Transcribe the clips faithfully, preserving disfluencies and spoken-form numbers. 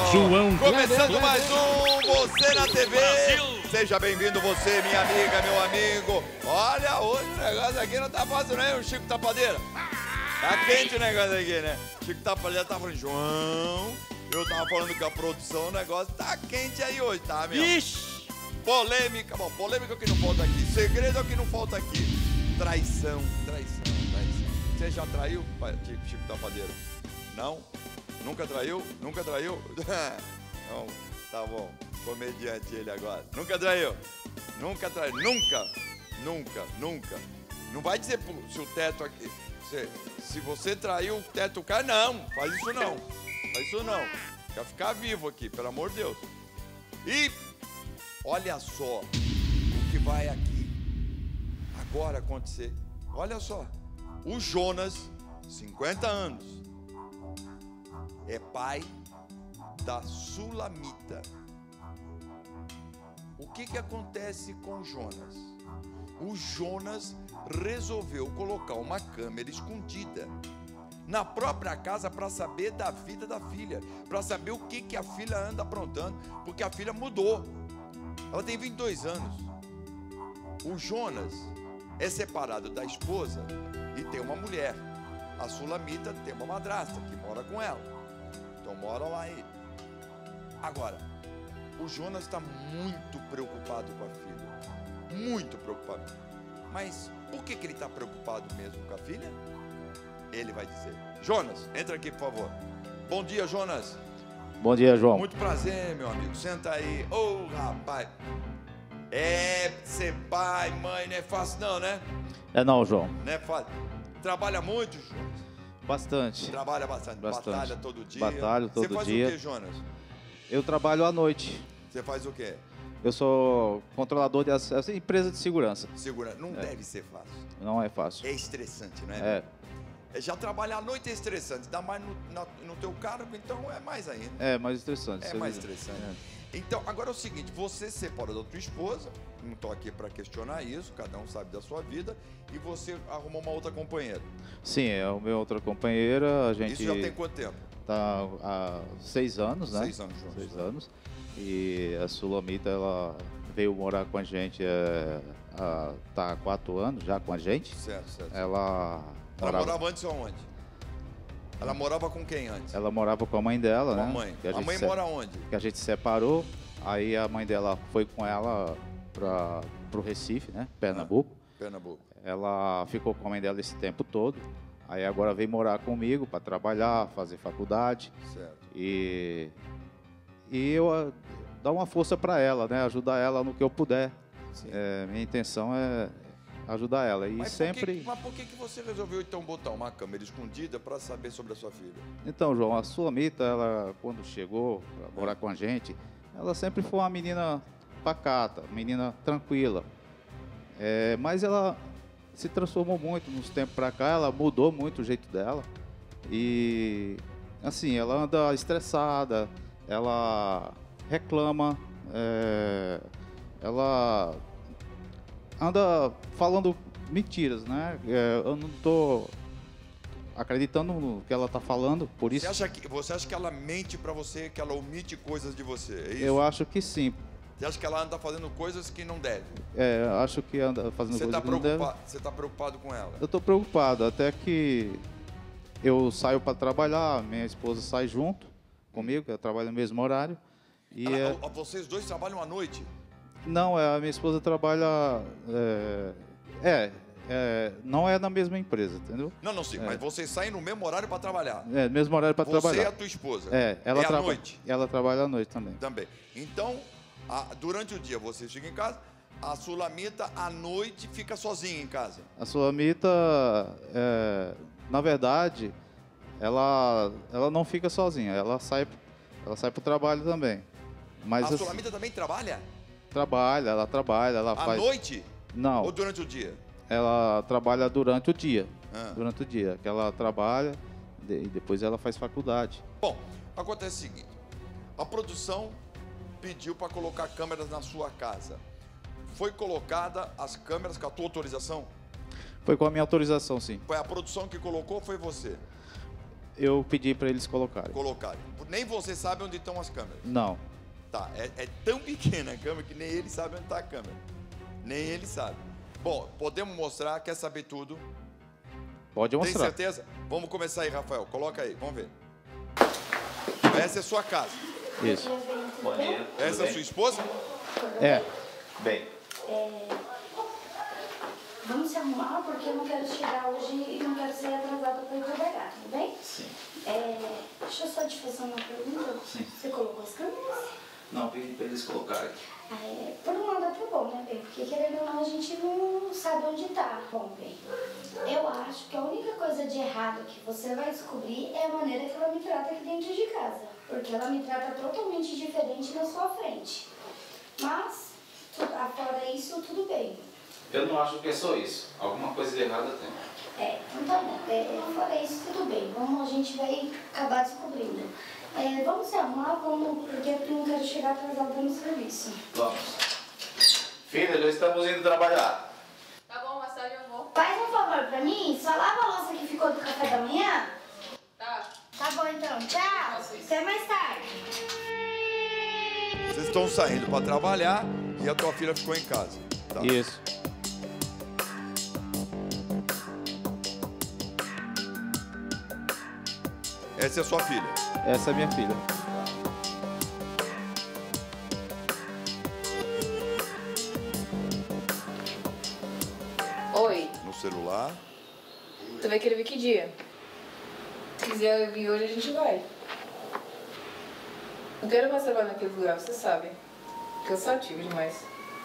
João Começando mais um Você na T V. Seja bem-vindo você, minha amiga, meu amigo. Olha, hoje o negócio aqui não tá fácil, né? O Chico Tapadeira. Tá quente o negócio aqui, né? Chico Tapadeira tá falando, João, eu tava falando com a produção, o negócio tá quente aí hoje, tá, meu? Ixi! Polêmica, bom, polêmica é o que não falta aqui. Segredo é o que não falta aqui. Traição, traição, traição. Você já traiu, Chico, Chico Tapadeira? Não? Nunca traiu? Nunca traiu? Não, tá bom. Comediante ele agora. Nunca traiu? Nunca traiu? Nunca? Nunca, nunca. Não vai dizer se o teto aqui... Se, se você traiu, o teto cai. Não, faz isso não. Faz isso não. Quer ficar vivo aqui, pelo amor de Deus. E olha só o que vai aqui agora acontecer. Olha só. O Jonas, cinquenta anos, é pai da Sulamita. O que que acontece com o Jonas? O Jonas resolveu colocar uma câmera escondida na própria casa para saber da vida da filha, para saber o que que a filha anda aprontando, porque a filha mudou. Ela tem vinte e dois anos. O Jonas é separado da esposa e tem uma mulher. A Sulamita tem uma madrasta que mora com ela. Então mora lá ele. Agora, o Jonas está muito preocupado com a filha. Muito preocupado. Mas por que, que ele está preocupado mesmo com a filha? Ele vai dizer. Jonas, entra aqui, por favor. Bom dia, Jonas. Bom dia, João. Muito prazer, meu amigo. Senta aí. Ô, oh, rapaz. É, ser pai, mãe, não é fácil não, né? É não, João. Não é fácil. Trabalha muito, Jonas? Bastante. Trabalha bastante. Bastante. Batalha todo dia. Batalho todo dia. Você faz dia. o que, Jonas? Eu trabalho à noite. Você faz o quê? Eu sou controlador de acesso, empresa de segurança. Segurança. Não é. deve ser fácil. Não é fácil. É estressante, não é? É. É. Já trabalhar à noite é estressante. Dá mais no, no, no teu cargo, então é mais ainda. É mais estressante. É mais estressante. É. Então, agora é o seguinte, você separou da tua esposa, não estou aqui para questionar isso, cada um sabe da sua vida, e você arrumou uma outra companheira. Sim, é o meu outra companheira, a gente... Isso já tem quanto tempo? Tá há seis anos, né? Seis anos, João. Seis anos. E a Sulamita, ela veio morar com a gente, é, há, tá há quatro anos já com a gente. Certo, certo. Ela... Ela morava, morava antes onde? Ela morava com quem antes? Ela morava com a mãe dela, com né? a mãe. Que a, a mãe se... mora onde? Que a gente separou, aí a mãe dela foi com ela para o Recife, né? Pernambuco. Ah, Pernambuco. Ela ficou com a mãe dela esse tempo todo. Aí agora veio morar comigo para trabalhar, fazer faculdade. Certo. E, e eu uh, dar uma força para ela, né? Ajudar ela no que eu puder. É, minha intenção é ajudar ela. E mas sempre. Por que, mas por que, que você resolveu então botar uma câmera escondida para saber sobre a sua filha? Então, João, a Sulamita, ela quando chegou para morar com a gente, ela sempre foi uma menina pacata, menina tranquila. É, mas ela se transformou muito nos tempos para cá, ela mudou muito o jeito dela. E assim, ela anda estressada, ela reclama, é, ela anda falando mentiras, né? É, eu não estou acreditando no que ela está falando, por isso... Você acha que, você acha que ela mente para você, que ela omite coisas de você, é isso? Eu acho que sim. Você acha que ela anda fazendo coisas que não deve? É, eu acho que anda fazendo você coisas tá que não deve. Você está preocupado com ela? Eu estou preocupado, até que eu saio para trabalhar, minha esposa sai junto comigo, eu trabalho no mesmo horário. E ela, é... Vocês dois trabalham à noite? Não, é, a minha esposa trabalha... É, é, é, não é na mesma empresa, entendeu? Não, não, sim, é. mas vocês saem no mesmo horário para trabalhar? É, no mesmo horário para trabalhar. Você e a tua esposa? É, ela é à traba... noite? Ela trabalha à noite também. Também. Então, a, durante o dia você chega em casa, a Sulamita à noite fica sozinha em casa? A Sulamita, é, na verdade, ela, ela não fica sozinha, ela sai, ela sai para o trabalho também. Mas a assim, Sulamita também trabalha? Trabalha, ela trabalha, ela à faz... À noite? Não. Ou durante o dia? Ela trabalha durante o dia, ah. durante o dia, que ela trabalha e depois ela faz faculdade. Bom, acontece o seguinte, a produção pediu para colocar câmeras na sua casa. Foi colocada as câmeras com a tua autorização? Foi com a minha autorização, sim. Foi a produção que colocou ou foi você? eu pedi para eles colocarem. Colocarem. Nem você sabe onde estão as câmeras. Não. Tá, é, é tão pequena a câmera que nem ele sabe onde está a câmera. Nem ele sabe. Bom, podemos mostrar, quer saber tudo? Pode mostrar. Tem certeza? Vamos começar aí, Rafael. Coloca aí, vamos ver. Essa é a sua casa. Isso. Bom dia. Essa é a sua esposa? É. Bem, É, vamos se arrumar porque eu não quero chegar hoje e não quero ser atrasada para ir trabalhar, tudo bem? sim. É, deixa eu só te fazer uma pergunta. Sim. Você colocou as câmeras? Não, pedi para eles colocarem. É, por um lado é até bom, né, bem? Porque querendo ou não, a gente não sabe onde tá. Bom, bem, eu acho que a única coisa de errado que você vai descobrir é a maneira que ela me trata aqui dentro de casa. Porque ela me trata totalmente diferente na sua frente. Mas, tudo, afora isso, tudo bem. Eu não acho que é só isso. Alguma coisa de errada tem. É, então tá bom. É, fora isso, tudo bem. Vamos, a gente vai acabar descobrindo. É, vamos se arrumar, vamos, porque eu não quero chegar atrasada no serviço. Vamos. Filha, já estamos indo trabalhar. Tá bom, mais tarde eu vou. Faz um favor pra mim, só lava a louça que ficou do café da manhã. Tá. Tá bom então, tchau. Até mais tarde. Vocês estão saindo para trabalhar e a tua filha ficou em casa. Tá. Isso. Essa é a sua filha. Essa é minha filha. Oi, No celular. tu vai querer vir que dia? Se quiser vir hoje, a gente vai. Não quero mais trabalhar naquele lugar, você sabe. Cansativo demais.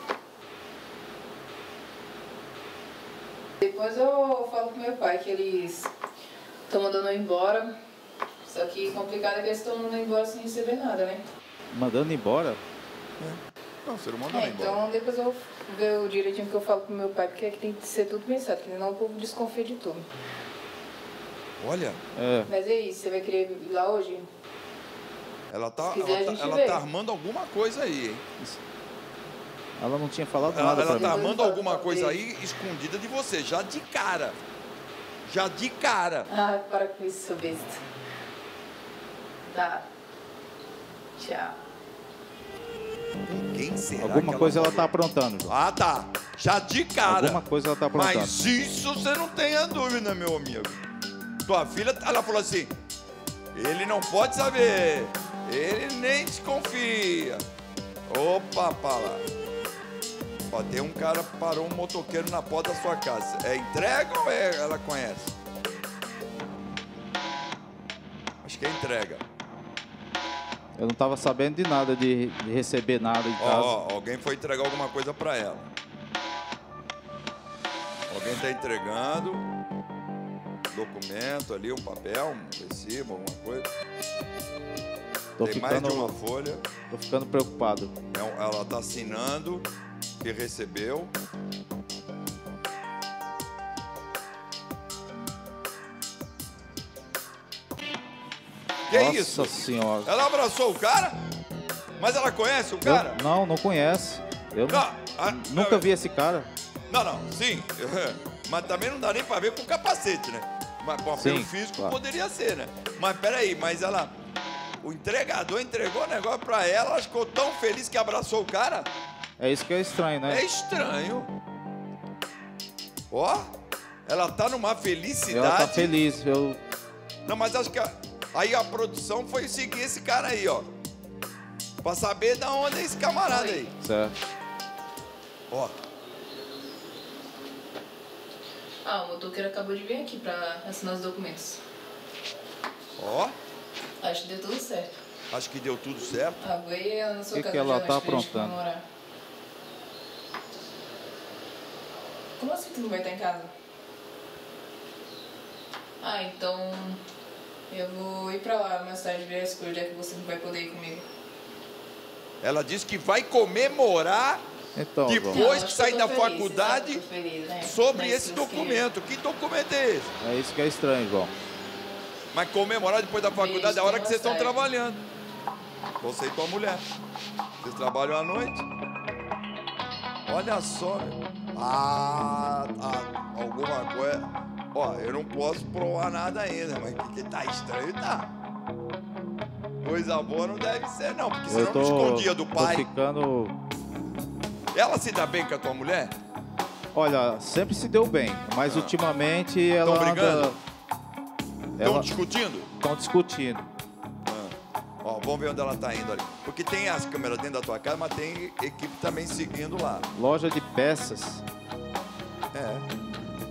Depois eu falo pro meu pai que eles estão mandando eu embora. Só que complicado é que eles estão mandando eu embora sem receber nada, né? Mandando embora? Não, você não mandou É, nem embora. então depois eu vou ver o direitinho que eu falo pro meu pai, porque aqui tem que ser tudo pensado, porque senão o povo desconfia de tudo. Olha, É. Mas e aí, você vai querer ir lá hoje? ela tá, Se quiser, ela a tá, gente ela vê. tá armando alguma coisa aí, hein? Ela não tinha falado Ela, nada ela pra tá mim. armando alguma coisa aí escondida de você, já de cara. Já de cara. Ah, para com isso, seu besta. Tá. Tchau. Com quem será Alguma que coisa ela falou? tá aprontando, João. Ah, tá. Já de cara. Alguma coisa ela tá aprontando. Mas isso você não tenha dúvida, meu amigo. Tua filha, ela falou assim, ele não pode saber, ele nem desconfia. Opa, pala. Ó, tem um cara que parou um motoqueiro na porta da sua casa. É entrega ou é, ela conhece? Acho que é entrega. Eu não tava sabendo de nada, de, de receber nada em Ó, casa. ó, alguém foi entregar alguma coisa pra ela. Alguém tá entregando documento ali, um papel, um recibo, alguma coisa. Tô Tem mais ficando, de uma folha. tô ficando preocupado. É um- Ela tá assinando que recebeu. Que Nossa isso? senhora. Ela abraçou o cara? Mas ela conhece o Eu- cara? não, não conhece. Eu Não, nu- ah, nunca não, vi esse cara. Não, não, sim. Mas também não dá nem pra ver com capacete, né? Mas com Sim, pelo físico claro. poderia ser, né? Mas peraí, mas ela. O entregador entregou o negócio pra ela, ela ficou tão feliz que abraçou o cara. É isso que é estranho, né? É estranho. Ó, ela tá numa felicidade. Ela tá feliz. Eu, Não, mas acho que a- aí a produção foi seguir esse cara aí, ó. Pra saber da onde é esse camarada aí. certo. Ó, Ah, o motoqueiro acabou de vir aqui pra assinar os documentos. ó. Acho que deu tudo certo. Acho que deu tudo certo. Ah, vou ir ela na sua Que casa que ela de tá noite pra gente aprontando? comemorar. Como assim tu não vai estar em casa? Ah, então eu vou ir pra lá mais tarde ver as coisas, já que você não vai poder ir comigo. Ela disse que vai comemorar Então, João, depois Não, que acho sair eu da tô feliz, faculdade eu tô feliz, né? sobre Mas esse se Deus quiser. documento. Que documento é esse? é isso que é estranho, João. Mas comemorar depois da faculdade Beijo, é a hora tem que vocês estão vontade. trabalhando. Você e tua mulher. Vocês trabalham à noite? Olha só, meu. Ah, ah, alguma coisa. Ó, eu não posso provar nada ainda, mas que, que tá estranho, tá. Coisa boa não deve ser, não, porque senão Eu tô, não escondia do pai. tô ficando... Ela se dá bem com a tua mulher? Olha, sempre se deu bem, mas Ah. ultimamente ela Tão brigando? anda... Estão Ela... discutindo? Estão discutindo. Ah. Ó, vamos ver onde ela tá indo ali. Porque tem as câmeras dentro da tua casa, mas tem equipe também seguindo lá. Loja de peças. É.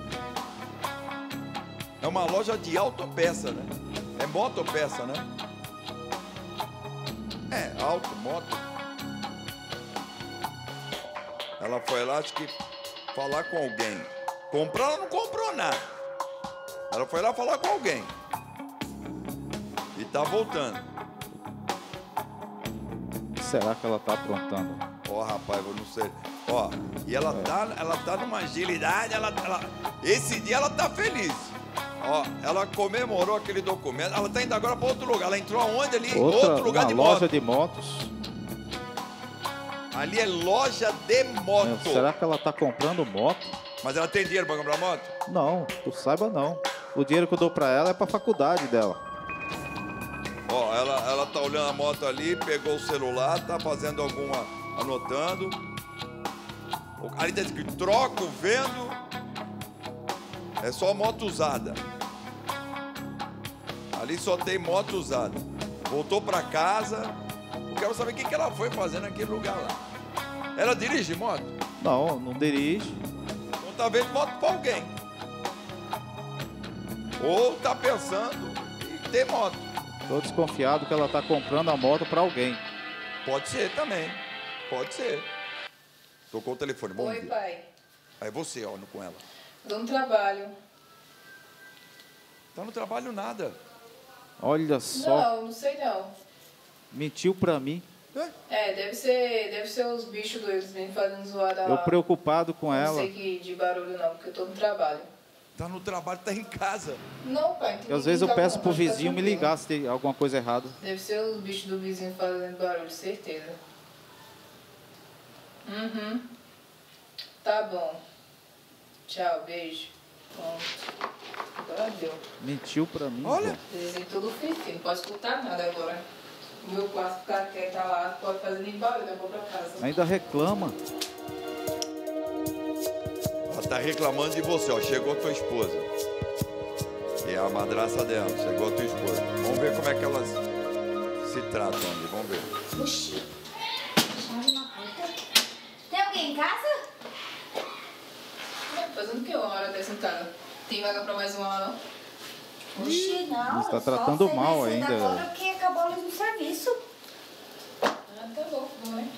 É uma loja de autopeça, né? É motopeça, né? É, auto, moto. Ela foi lá, acho que falar com alguém. Comprar, ela não comprou nada. Ela foi lá falar com alguém. E tá voltando. O que será que ela tá aprontando? Ó, rapaz, eu não sei. Ó, e ela tá, ela tá numa agilidade, ela, ela, esse dia ela tá feliz. Ó, ela comemorou aquele documento. Ela tá indo agora para outro lugar. Ela entrou aonde ali? Outra, Outro lugar uma de loja moto. de motos. Ali é loja de moto. Será que ela tá comprando moto? Mas ela tem dinheiro para comprar moto? Não, tu saiba não. O dinheiro que eu dou pra ela é pra faculdade dela. Ó, ela, ela tá olhando a moto ali, pegou o celular, tá fazendo alguma, anotando. Ali tá escrito, troco, vendo. É só moto usada. Ali só tem moto usada. Voltou pra casa. Eu quero saber o que, que ela foi fazer naquele lugar lá. Ela dirige moto? Não, não dirige. Então tá vendo moto pra alguém. Ou tá pensando em ter moto. Tô desconfiado que ela tá comprando a moto pra alguém. Pode ser também. Pode ser. Tocou o telefone. Bom Oi, dia. pai. Aí você, ó, com ela. Tô no trabalho. Tá no trabalho nada. Olha só, Não, não sei não. mentiu pra mim. É, deve ser, deve ser os bichos doidos me fazendo zoada lá. Eu preocupado com Não ela. sei que de barulho não, porque eu tô no trabalho. Tá no trabalho, tá em casa. Não, pai. Tem E às vezes eu ninguém peço tá pro com- tá vizinho me tranquilo. ligar se tem alguma coisa errada. Deve ser os bichos do vizinho fazendo barulho, certeza. Uhum. Tá bom. Tchau, beijo. Pronto. Agora deu. Mentiu pra mim. Olha. velho. Desenho todo fifi, não pode escutar nada agora. O meu quarto, o cara quer estar lá, pode fazer nem barulho, eu vou pra casa. Ainda reclama. Ela tá reclamando de você, ó. Chegou tua esposa. E é a madraça dela. Chegou a tua esposa. Vamos ver como é que elas se tratam ali. Vamos ver. Oxi. Chave na porta. Tem alguém em casa? Fazendo o que uma hora dessa em casa? Tem vaga pra mais uma lá, não? Oxi, não. Mas tá só tratando você mal vai sair da ainda. cobra porque acabou o mesmo serviço. Ah, tá bom, vamos ver.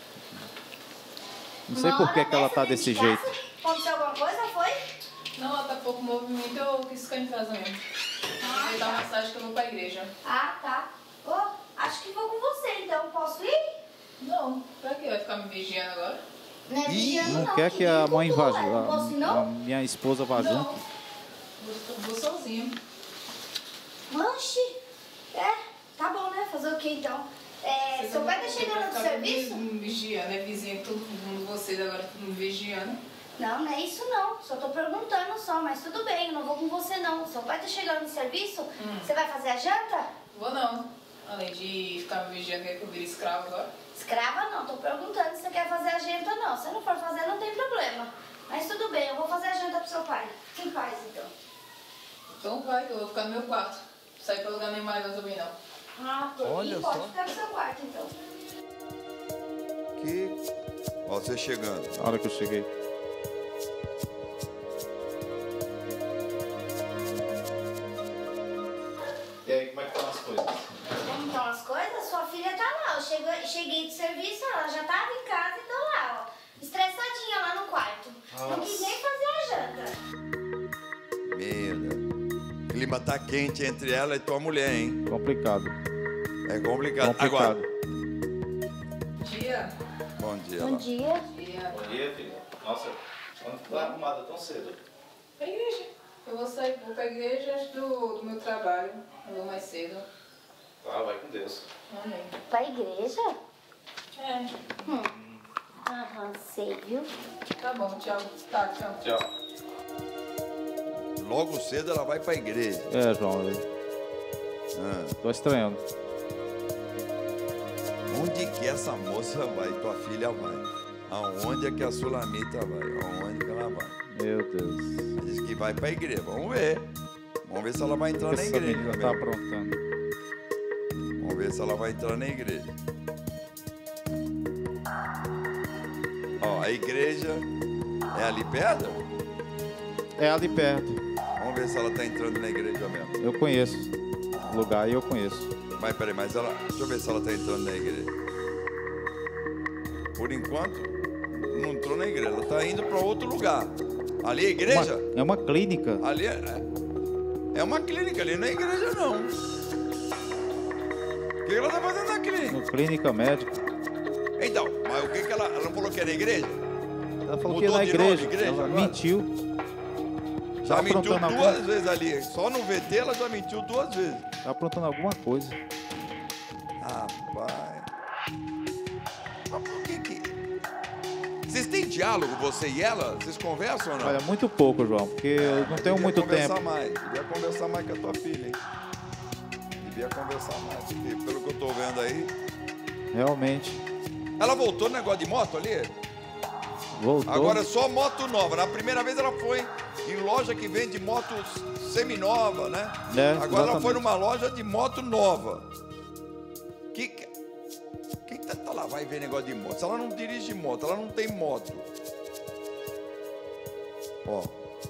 Não sei Uma por que, hora que ela dessa tá dentro desse de jeito. casa, aconteceu alguma coisa, foi? Não, ela tá pouco movimento, eu quis ficar em casa mesmo. Ah, Eu vou dar uma massagem que eu vou pra igreja. Ah, tá. Ô, acho que vou com você, então. Posso ir? Não, pra quê? Vai ficar me vigiando agora? Não é vigiando, Não não. quer que a mãe vá vá junto. Não posso ir, junto. A não? minha esposa vá Não. junto. Vou, vou sozinha. Oxi. É, tá bom, né? Fazer o quê, então? É, seu pai tá chegando do serviço? Me, me vigiando, é vizinho, todo mundo, vocês agora me vigiando. Não, não é isso não. Só tô perguntando só, mas tudo bem, eu não vou com você não. Seu pai tá chegando no serviço? Hum. Você vai fazer a janta? Vou não. Além de ficar me vigiando, quer que eu vire escravo agora? Escrava não, tô perguntando se você quer fazer a janta ou não. Se não for fazer, não tem problema. Mas tudo bem, eu vou fazer a janta pro seu pai. Quem faz então? Então vai, eu vou ficar no meu quarto. Não sair pra lugar nem mais, não também não. Ah, por Olha mim, pode só. ficar no seu quarto então. Que... Ó, você chegando. Na hora que eu cheguei. E aí, como é que estão as coisas? Como estão as coisas? Sua filha tá lá. Eu cheguei, cheguei de serviço, ela já tava em casa e tô lá, ó. Estressadinha lá no quarto. Não quis nem fazer a janta. Meu Deus. O clima tá quente entre ela e tua mulher, hein? Complicado. É complicado. Complicado. Agora, Dia. bom dia. Bom lá. dia. Dia. Bom dia, filha. Nossa, quando tu tá arrumada tão cedo? Pra igreja. Eu vou sair, vou pra igreja antes do, do meu trabalho. Eu vou mais cedo. Tá, vai com Deus. Amém. Pra igreja? É. Hum. Aham, sei, viu? Tá bom, tchau. Tá, tchau. Tchau. logo cedo ela vai pra igreja. É, João, eu Ah. tô estranhando. Onde que essa moça vai? Tua filha vai? Aonde é que a Sulamita vai? Aonde que ela vai? Meu Deus. Ela diz que vai pra igreja. Vamos ver. Vamos ver se ela vai entrar O que na essa igreja. menina meu. tá aprontando? Vamos ver se ela vai entrar na igreja. Ó, a igreja é ali perto? É ali perto. Vamos ver se ela tá entrando na igreja mesmo. Eu conheço o lugar e eu conheço. Mas peraí, mas ela. Deixa eu ver se ela tá entrando na igreja. Por enquanto, não entrou na igreja. Ela tá indo pra outro lugar. Ali é a igreja? Uma- é uma clínica. Ali é, é uma clínica, ali não é igreja não. O que ela tá fazendo na clínica? Uma clínica médica. Então, mas o que que ela. Ela não falou que era igreja? Ela falou Mudou que ia na de nome, igreja. igreja Ela agora? mentiu. Já Tá mentiu aprontando duas alguma- vezes ali. Só no V T ela já mentiu duas vezes. Tá aprontando alguma coisa. Rapaz. Mas por que que. Vocês têm diálogo, você e ela? Vocês conversam ou não? Olha, muito pouco, João, porque eu não tenho Devia muito conversar tempo. mais. Devia conversar mais com a tua filha, hein? Devia conversar mais. Porque pelo que eu tô vendo aí. Realmente. Ela voltou no negócio de moto ali? Voltou. Agora é só moto nova. Na primeira vez ela foi em loja que vende moto seminova, né? É, Agora ela exatamente. foi numa loja de moto nova. Que que- Quem tá, tá lá vai ver negócio de moto? Se ela não dirige moto, ela não tem moto. Ó,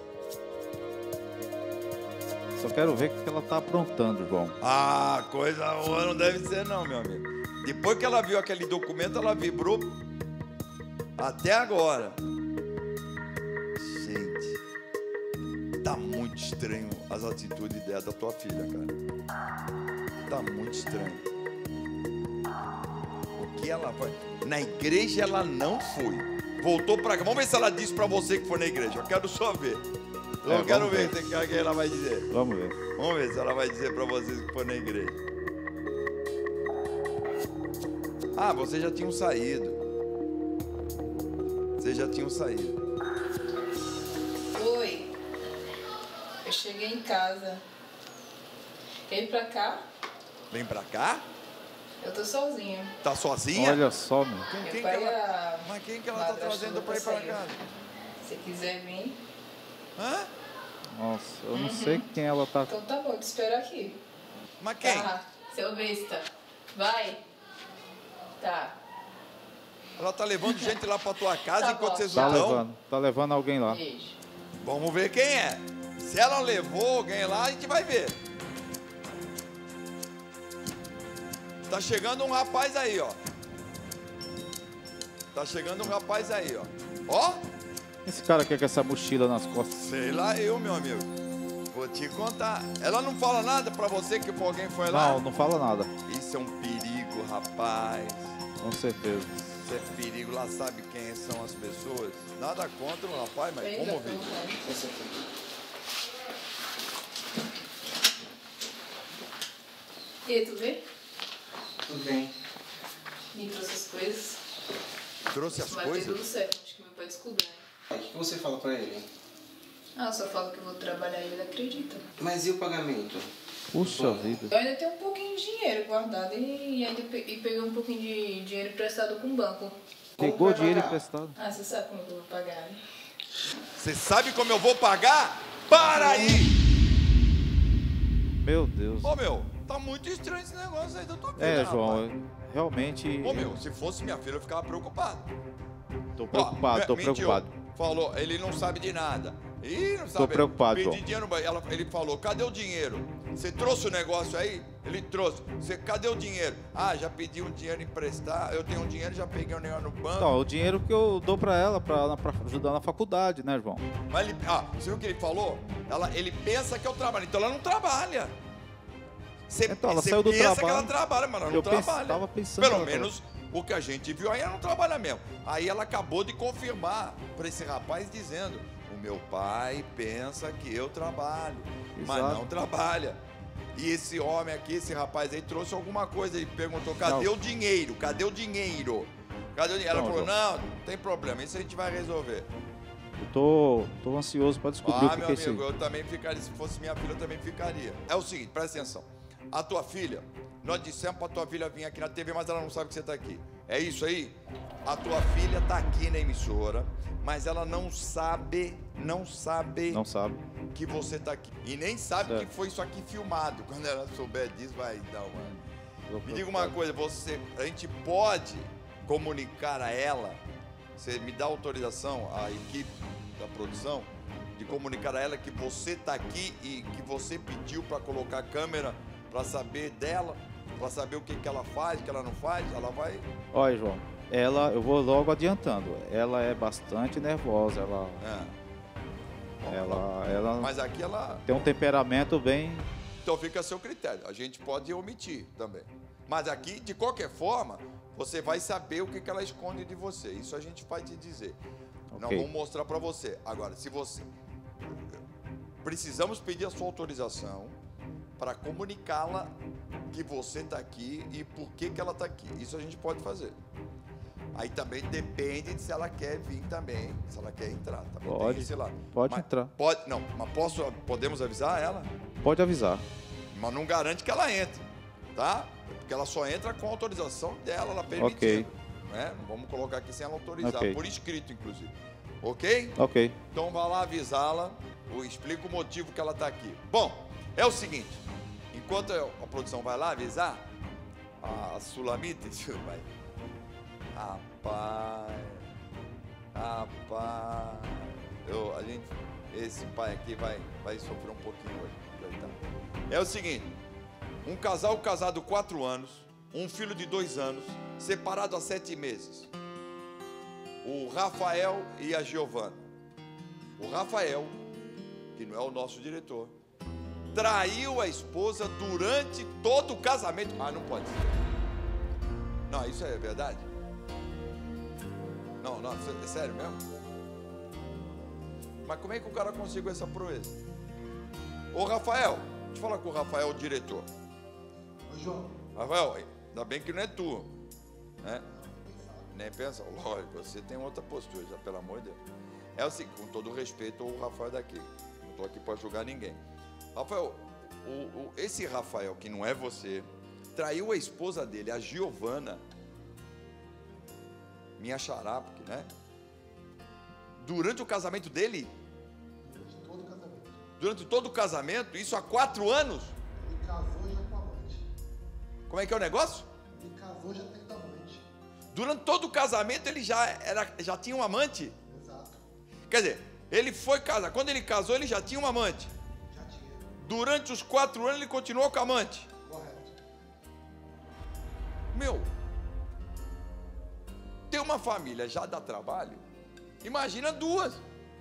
Só quero ver o que ela tá aprontando, João. ah, coisa boa não deve ser não, meu amigo. Depois que ela viu aquele documento, ela vibrou até agora. Gente, tá muito estranho as atitudes dela, da tua filha, cara. Tá muito estranho. O que ela foi? Na igreja ela não foi. Voltou pra cá. Vamos ver se ela disse pra você que foi na igreja. Eu quero só ver. Eu É, quero vamos ver ver. o que ela vai dizer. Vamos ver. Vamos ver se ela vai dizer pra vocês que foi na igreja. Ah, vocês já tinham saído. Vocês já tinham saído. Oi. Eu cheguei em casa. Quer ir pra cá? Vem pra cá? Eu tô sozinha. Tá sozinha? Olha só, meu. Quem, Meu quem que pai ela... a... Mas quem que ela tá madrasta trazendo do pra ir pra saiu. casa? Se quiser vir, Hã? Nossa, eu não sei quem ela tá. então tá bom, te espero aqui. Mas quem? Tá, seu besta. Vai. Tá. Ela tá levando gente lá pra tua casa Tá enquanto bom. vocês Tá não estão? levando. Tá levando alguém lá. Beijo. Vamos ver quem é. Se ela levou alguém lá, a gente vai ver. Tá chegando um rapaz aí, ó. Tá chegando um rapaz aí, ó. Ó, Esse cara aqui com essa mochila nas costas. sei lá eu, meu amigo. Vou te contar. Ela não fala nada pra você que alguém foi lá? Não, não fala nada. Isso é um perigo, rapaz. Com certeza. Isso é perigo. Lá sabe quem são as pessoas. Nada contra o rapaz, mas Pega, vamos ouvir. então vai. E aí, tudo bem? Tudo bem. Me trouxe as coisas. Trouxe as Vai ter coisas? tudo certo. Acho que meu pai descobriu. O que você fala pra ele? Ah, eu só falo que eu vou trabalhar e ele acredita. Mas e o pagamento? Puxa vida. Eu ainda tenho um pouquinho de dinheiro guardado e ainda pe- e peguei um pouquinho de dinheiro emprestado com o banco. Pegou Como vai dinheiro pagar? emprestado. Ah, você sabe como que eu vou pagar, né? Você sabe como eu vou pagar? Para aí! Meu Deus. Ô, meu, tá muito estranho esse negócio aí da tua filha, É, rapaz. João, eu- realmente. Ô, meu, se fosse minha filha, eu ficava preocupado. Tô preocupado, Ó, tô mentiu. preocupado. Falou, ele não sabe de nada. Ih, não sabe. preocupado, Pedi João. dinheiro, ela, ele falou, cadê o dinheiro? Você trouxe o negócio aí? Ele trouxe. Você, cadê o dinheiro? Ah, já pedi um dinheiro emprestar. Eu tenho um dinheiro, já peguei um negócio no banco. Então, o dinheiro que eu dou pra ela, pra, pra ajudar na faculdade, né, João? Mas ele, ah, você viu o que ele falou? Ela, ele pensa que eu trabalho, então ela não trabalha. Você, Então, ela você saiu do pensa trabalho. que ela trabalha, mas ela não Eu pens- trabalha. tava pensando Pelo que ela menos o que a gente viu aí, ela não trabalha mesmo. Aí ela acabou de confirmar para esse rapaz dizendo: o meu pai pensa que eu trabalho, mas Exato. não trabalha. E esse homem aqui, esse rapaz aí, trouxe alguma coisa. Ele perguntou: cadê Não. o dinheiro? Cadê o dinheiro? Cadê o dinheiro? Ela Não, falou: João. não, não tem problema, isso a gente vai resolver. Eu tô, tô ansioso para descobrir Ah, o que, meu que é isso amigo, aí. eu também ficaria, se fosse minha filha, eu também ficaria. É o seguinte, presta atenção. A tua filha, nós dissemos pra tua filha vir aqui na T V, mas ela não sabe que você tá aqui. É isso aí? A tua filha tá aqui na emissora, mas ela não sabe, não sabe Não sabe. que você tá aqui. E nem sabe Certo. que foi isso aqui filmado. Quando ela souber disso, vai dar uma... Tô Me diga uma preocupado. coisa, você, a gente pode comunicar a ela, você me dá autorização, a equipe da produção, de comunicar a ela que você está aqui e que você pediu para colocar a câmera para saber dela, para saber o que, que ela faz, o que ela não faz, ela vai... Olha, João, ela, eu vou logo adiantando, ela é bastante nervosa, ela, É. ela, ela Mas aqui ela... tem um temperamento bem... Então fica a seu critério, a gente pode omitir também. Mas aqui, de qualquer forma, você vai saber o que, que ela esconde de você. Isso a gente vai te dizer. Nós Ok. vamos mostrar para você. Agora, se você... Precisamos pedir a sua autorização para comunicá-la que você está aqui e por que, que ela está aqui. Isso a gente pode fazer. Aí também depende de se ela quer vir também, se ela quer entrar. Tá bom? Pode, Tem esse lado. pode Mas entrar. Pode, não, mas posso, podemos avisar ela? Pode avisar. Mas não garante que ela entre, tá? Porque ela só entra com a autorização dela, ela permitindo. Ok. Né? Não vamos colocar aqui sem ela autorizar, Ok. por escrito, inclusive. Ok? Ok. Então vá lá avisá-la, ou explica o motivo que ela está aqui. Bom, é o seguinte, enquanto a produção vai lá avisar, a Sulamita vai... Rapaz, rapaz, eu, a gente, esse pai aqui vai, vai sofrer um pouquinho hoje. Coitado. É o seguinte, um casal casado quatro anos, um filho de dois anos, separado há sete meses. O Rafael e a Giovana. O Rafael, que não é o nosso diretor, traiu a esposa durante todo o casamento. Ah, não pode ser. Não, isso é verdade? Não, não, é sério mesmo? Mas como é que o cara conseguiu essa proeza? Ô Rafael, deixa eu falar com o Rafael, o diretor. Ô, João. Rafael, ainda bem que não é tu, né? Nem pensa, lógico, você tem outra postura, já, pelo amor de Deus. É o seguinte, com todo respeito ao Rafael daqui, não estou aqui para julgar ninguém. Rafael, o, o, esse Rafael, que não é você, traiu a esposa dele, a Giovana, minha xará, porque, né? Durante o casamento dele? Durante todo o casamento. Durante todo o casamento, isso há quatro anos? Ele casou já com a amante. Como é que é o negócio? Ele casou já tendo amante. Durante todo o casamento ele já, era, já tinha um amante? Exato. Quer dizer, ele foi casar. Quando ele casou, ele já tinha um amante. Já tinha. Durante os quatro anos, ele continuou com a amante. Correto. Meu, ter uma família já dá trabalho. Imagina duas.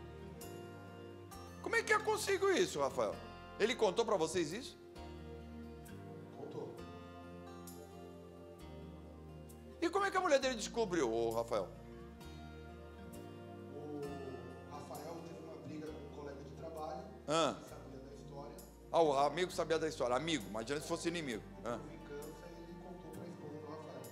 Como é que eu consigo isso, Rafael? Ele contou pra vocês isso? Contou. E como é que a mulher dele descobriu, ô Rafael? O Rafael teve uma briga com um colega de trabalho. Ah. Que sabia da história. Ah, o amigo sabia da história. Amigo, imagina se fosse inimigo. Ah. Por vingança, ele contou pra esposa do Rafael.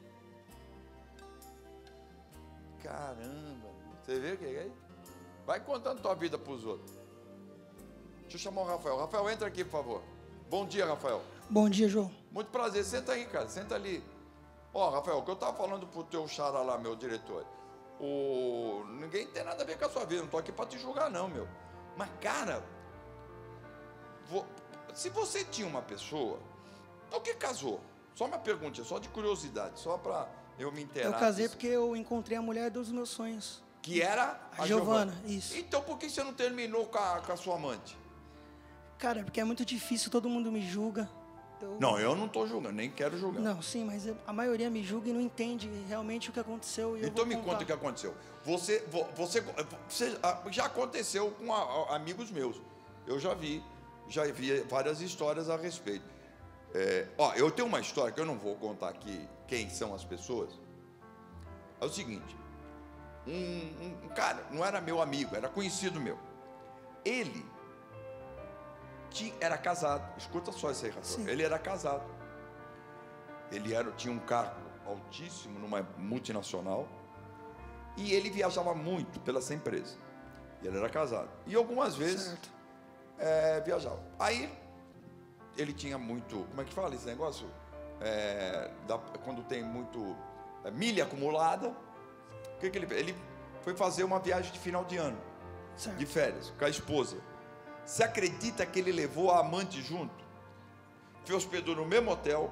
Caramba, você vê o que é aí? Vai contando tua vida pros outros. Deixa eu chamar o Rafael. Rafael, entra aqui, por favor. Bom dia, Rafael. Bom dia, João. Muito prazer. Senta aí, cara. Senta ali. Ó, Rafael, o que eu tava falando pro teu xará lá, meu diretor. O... Ninguém tem nada a ver com a sua vida. Não tô aqui pra te julgar, não, meu. Mas, cara, vo... se você tinha uma pessoa, por que casou? Só uma pergunta, só de curiosidade, só pra eu me inteirar. Eu casei disso. porque eu encontrei a mulher dos meus sonhos. Que era A Giovana, isso. Então por que você não terminou com a, com a sua amante? Cara, porque é muito difícil, todo mundo me julga. Eu- Não, eu não tô julgando, nem quero julgar. Não, sim, mas a maioria me julga e não entende realmente o que aconteceu. E eu Então vou me contar. conta o que aconteceu. Você, vo- você, você ah, já aconteceu com a- a- amigos meus. Eu já vi, já vi várias histórias a respeito. É, ó, eu tenho uma história que eu não vou contar aqui quem são as pessoas. É o seguinte, um, um- um cara, não era meu amigo, era conhecido meu. Ele tinha, era casado. Escuta só isso aí, Rafael. Sim. Ele era casado. Ele era, tinha um cargo altíssimo numa multinacional e ele viajava muito pela essa empresa. E ele era casado. E algumas vezes é, viajava. Aí ele tinha muito, como é que fala esse negócio? É, da, quando tem muito é, milha acumulada, o que, que ele fez? Ele foi fazer uma viagem de final de ano, certo. De férias, com a esposa. Você acredita que ele levou a amante junto? Se hospedou no mesmo hotel.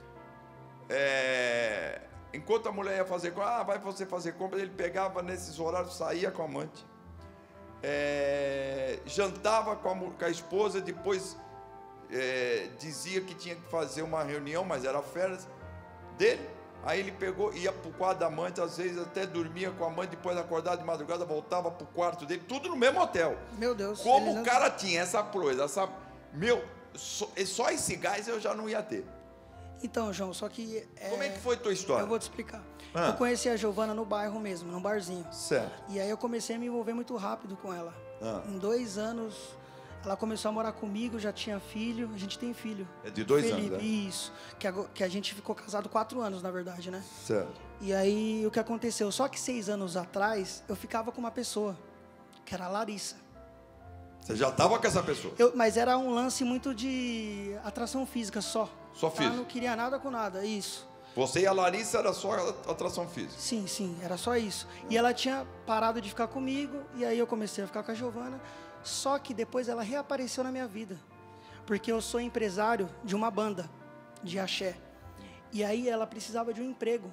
É, enquanto a mulher ia fazer compra, ah, vai você fazer compra, ele pegava nesses horários, saía com a amante. É, jantava com a, com a esposa, depois é, dizia que tinha que fazer uma reunião, mas era férias dele. Aí ele pegou, ia para o quarto da amante, às vezes até dormia com a amante, depois acordava de madrugada, voltava para o quarto dele, tudo no mesmo hotel. Meu Deus. Como o cara tinha essa proeza, essa, meu, só, só esse gás eu já não ia ter. Então, João, só que... É, como é que foi a tua história? Eu vou te explicar. Ah. Eu conheci a Giovana no bairro mesmo, num barzinho. Certo. E aí eu comecei a me envolver muito rápido com ela. Ah. Em dois anos, ela começou a morar comigo, já tinha filho. A gente tem filho. É de dois Felipe, anos, né? Isso. Que a, que a gente ficou casado quatro anos, na verdade, né? Certo. E aí, o que aconteceu? Só que seis anos atrás, eu ficava com uma pessoa, que era a Larissa. Você já estava com essa pessoa? Eu, mas era um lance muito de atração física só. Só Tá? física? Não queria nada com nada, isso. Você e a Larissa era só atração física? Sim, sim, era só isso. E ela tinha parado de ficar comigo, e aí eu comecei a ficar com a Giovana. Só que depois ela reapareceu na minha vida. Porque eu sou empresário de uma banda de axé. E aí ela precisava de um emprego.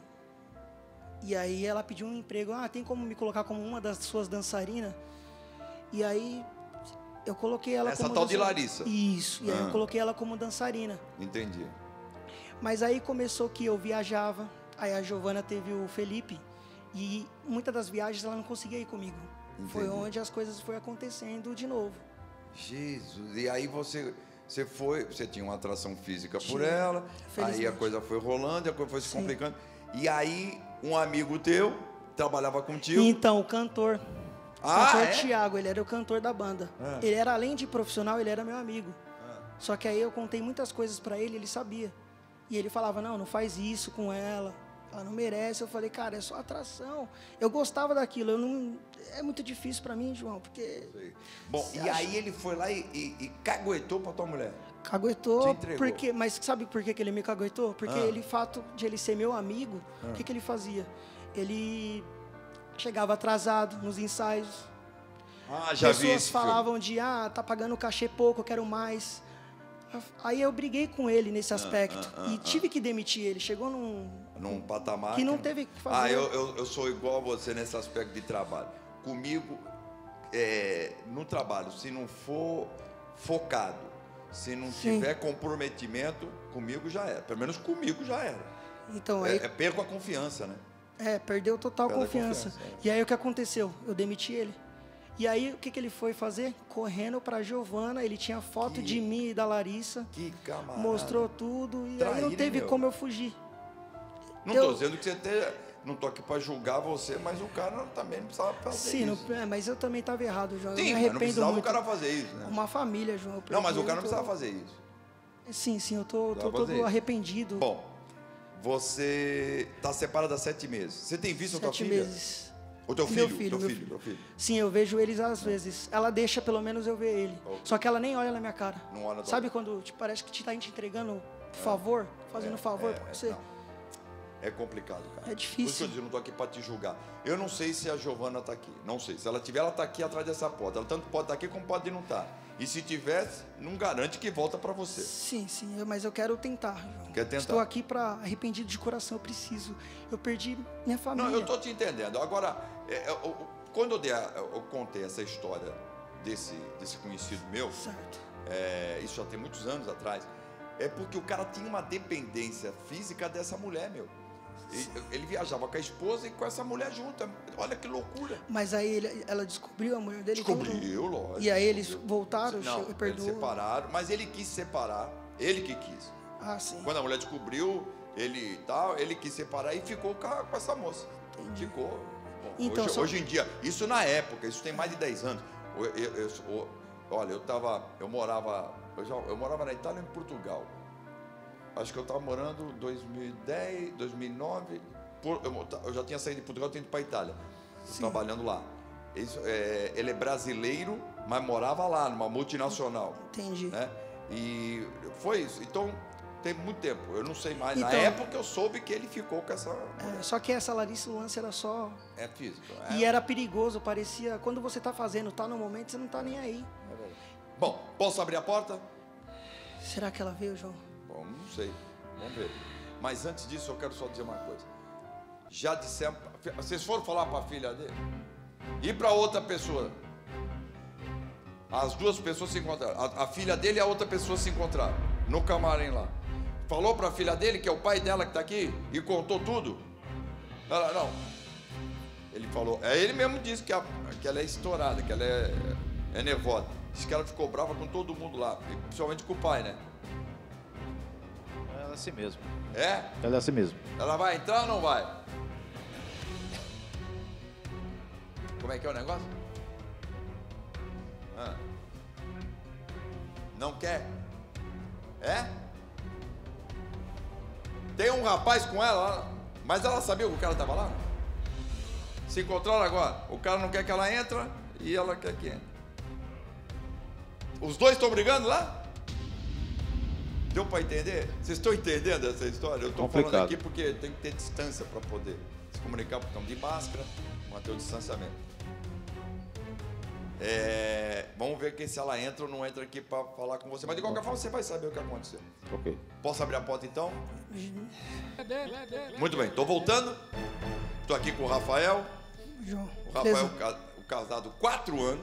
E aí ela pediu um emprego. Ah, tem como me colocar como uma das suas dançarinas? E aí eu coloquei ela Essa como tal de dançarina. Larissa? Isso, e aí Ah. eu coloquei ela como dançarina. Entendi. Mas aí começou que eu viajava, aí a Giovana teve o Felipe, e muitas das viagens ela não conseguia ir comigo. Entendi. Foi onde as coisas foram acontecendo de novo. Jesus, e aí você, você foi, você tinha uma atração física por Tinha, ela, aí a felizmente. coisa foi rolando, a coisa foi se Sim. complicando, e aí um amigo teu trabalhava contigo. Então, o cantor, o Ah, cantor é? Thiago, ele era o cantor da banda. Ah. Ele era, além de profissional, ele era meu amigo. Ah. Só que aí eu contei muitas coisas pra ele, ele sabia. E ele falava, não, não faz isso com ela, ela não merece. Eu falei, cara, é só atração. Eu gostava daquilo, eu não... é muito difícil pra mim, João, porque... Sei. Bom, Você e acha- aí ele foi lá e, e, e caguetou pra tua mulher. Te Caguetou, entregou. porque, mas sabe por que, que ele me caguetou? Porque Ah. ele, fato de ele ser meu amigo, o que, que ele fazia? Ele chegava atrasado nos ensaios. Ah, já vi Pessoas esse filme. falavam de, ah, tá pagando cachê pouco, eu quero mais. Aí eu briguei com ele nesse aspecto ah, e ah, tive que demitir ele. Chegou num... Num patamar que não teve que fazer. Ah, eu, eu, eu sou igual a você nesse aspecto de trabalho. Comigo, é, no trabalho, se não for focado, se não Sim. tiver comprometimento, comigo já era. Pelo menos comigo já era. Então, É, aí, é perco a confiança, né? é, perdeu total Perde a confiança. confiança, é. E aí o que aconteceu? Eu demiti ele. E aí o que, que ele foi fazer? Correndo pra Giovana, ele tinha foto Que- de mim e da Larissa. Que camarada. Mostrou tudo e aí Traíra, não hein, teve meu? como eu fugir. Não eu- tô dizendo que você tenha... Não tô aqui pra julgar você, mas o cara também não precisava fazer Sim, isso. não- é, mas eu também estava errado, João. Sim, eu me mas não arrependo precisava muito. o cara fazer isso, né? Uma família, João. eu Não, mas perdi, o cara não eu tô- precisava fazer isso. Sim, sim, eu tô, tô Precisava todo fazer isso. arrependido. Bom, você tá separado há sete meses. Você tem visto a tua Sete filha? meses. O teu Meu filho? filho, teu meu filho, filho. teu filho. Sim, eu vejo eles às vezes. Ela deixa pelo menos eu ver ele. Ok. Só que ela nem olha na minha cara. Não olha na tua Sabe cara. quando te parece que te tá te entregando favor, fazendo favor é, pra é, você? não. É complicado, cara. É difícil. Por isso que eu digo, eu não tô aqui pra te julgar. Eu não sei se a Giovana tá aqui. Não sei. Se ela tiver, ela tá aqui atrás dessa porta. Ela tanto pode estar aqui como pode não estar. E se tivesse, não garante que volta pra você. Sim, sim, eu- mas eu quero tentar, João. Quer tentar? Estou aqui para arrependido de coração, eu preciso. Eu perdi minha família. Não, eu tô te entendendo. Agora, é, eu- eu- quando eu, dei a- eu contei essa história desse, desse conhecido meu, Certo. é, isso já tem muitos anos atrás, é porque o cara tinha uma dependência física dessa mulher, meu. Ele, ele viajava com a esposa e com essa mulher junto. Olha que loucura. Mas aí ele- ela descobriu a mulher dele? como- Descobriu, lógico. E aí eles descobriu. voltaram, Não, che- eles perdoou? separaram, mas ele quis separar, ele que quis. Ah, sim. Quando a mulher descobriu, ele tal, ele quis separar e ficou com, a- com essa moça. Entendi. Ficou. Bom, Então, hoje, só- hoje em dia, isso na época, isso tem mais de dez anos. Eu, eu- eu sou- olha, eu tava, eu morava, eu, já, eu morava na Itália e em Portugal. Acho que eu estava morando em dois mil e dez, dois mil e nove. Por, eu, eu já tinha saído de Portugal, tinha ido para a Itália, trabalhando lá. Isso, é, ele é brasileiro, mas morava lá, numa multinacional. Entendi. Né? E foi isso. Então, tem muito tempo. Eu não sei mais. Na Então- época eu soube que ele ficou com essa... É, só que essa Larissa Luance era só... É físico. E era perigoso, parecia... Quando você tá fazendo, tá no momento, você não tá nem aí. Bom, posso abrir a porta? Será que ela veio, João? Bom, não sei. Vamos ver. Mas antes disso, eu quero só dizer uma coisa. Já disseram... Vocês foram falar para a filha dele? E para outra pessoa? As duas pessoas se encontraram. A, a filha dele e a outra pessoa se encontraram. No camarim lá. Falou para a filha dele, que é o pai dela que está aqui, e contou tudo? Ela, não. Ele falou... É, ele mesmo disse que, a, que ela é estourada, que ela é, é nervosa. Diz que ela ficou brava com todo mundo lá. Principalmente com o pai, né? Ela é assim mesmo. É? Ela é assim mesmo. Ela vai entrar ou não vai? Como é que é o negócio? Ah. Não quer? É? Tem um rapaz com ela lá, mas ela sabia que o cara estava lá? Se encontraram agora. O cara não quer que ela entre e ela quer que entre. Os dois estão brigando lá? Deu para entender? Vocês estão entendendo essa história? Eu estou falando aqui porque tem que ter distância para poder se comunicar, porque estão de máscara, manter o distanciamento. É, vamos ver que se ela entra ou não entra aqui para falar com você. Mas de qualquer forma você vai saber o que aconteceu. Ok. Posso abrir a porta então? Muito bem, estou voltando. Estou aqui com o Rafael. João. O Rafael, ca- o casado quatro anos.